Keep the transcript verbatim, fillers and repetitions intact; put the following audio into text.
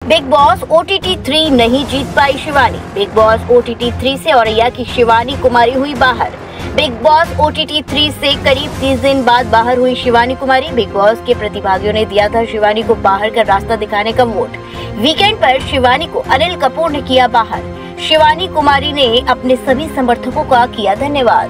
Big boss O T T three नहीं जीत पाई Shivani. Big boss O T T three से औरैया की शिवानी कुमारी हुई बाहर। Big boss O T T three से करीब तीस दिन बाद बाहर हुई शिवानी कुमारी। बिग बॉस के प्रतिभागियों ने दिया था शिवानी को बाहर का रास्ता दिखाने का वोट। वीकेंड पर शिवानी को अनिल कपूर ने किया बाहर। शिवानी कुमारी ने अपने सभी समर्थकों का किया धन्यवाद।